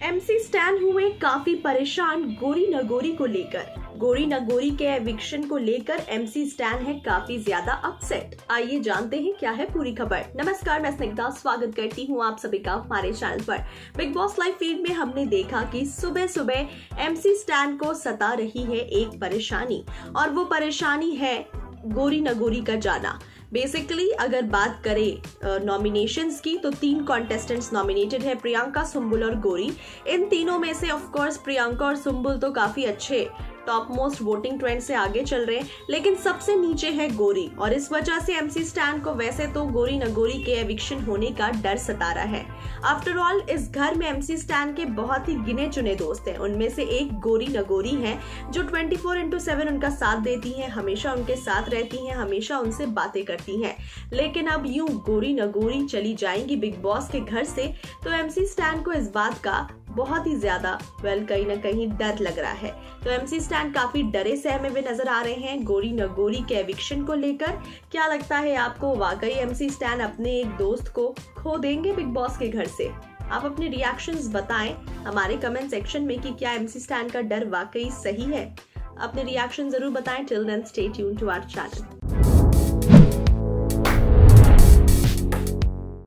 MC stand हुए काफी परेशान गोरी नगोरी को लेकर। गोरी नगोरी के एविक्शन को लेकर एमसी स्टैन है काफी ज्यादा अपसेट। आइए जानते हैं क्या है पूरी खबर। नमस्कार, मैं स्निग्धा स्वागत करती हूँ आप सभी का हमारे चैनल पर। बिग बॉस लाइव फीड में हमने देखा कि सुबह सुबह एमसी स्टैन को सता रही है एक परेशानी, और वो परेशानी है गोरी नगोरी का जाना। बेसिकली अगर बात करें नॉमिनेशंस की तो 3 कॉन्टेस्टेंट्स नॉमिनेटेड है, प्रियंका, सुम्बुल और गोरी। इन तीनों में से ऑफ कोर्स प्रियंका और सुम्बुल तो काफी अच्छे टॉप मोस्ट वोटिंग ट्रेंड से आगे चल रहे हैं, लेकिन सबसे नीचे है गोरी। और इस वजह से एमसी स्टैन को वैसे तो गोरी नगोरी के एविक्शन होने का डर सता रहा है। आफ्टर ऑल इस घर में एमसी स्टैन के बहुत ही गिने चुने दोस्त हैं। उनमें से एक गोरी नगोरी है जो 24/7 उनका साथ देती है, हमेशा उनके साथ रहती हैं, हमेशा उनसे बातें करती हैं। लेकिन अब यूं गोरी नगोरी चली जाएंगी बिग बॉस के घर से, तो एमसी स्टैन को इस बात का बहुत ही ज्यादा कहीं ना कहीं डर लग रहा है। तो एमसी स्टैन काफी डरे सहमे हुए नजर आ रहे हैं गोरी नगोरी के एविक्शन को लेकर। क्या लगता है आपको, वाकई एमसी स्टैन अपने एक दोस्त को खो देंगे बिग बॉस के घर से? आप अपने रिएक्शंस बताएं हमारे कमेंट सेक्शन में कि क्या एमसी स्टैन का डर वाकई सही है। अपने रिएक्शन जरूर बताएं। Till then stay tuned to our channel.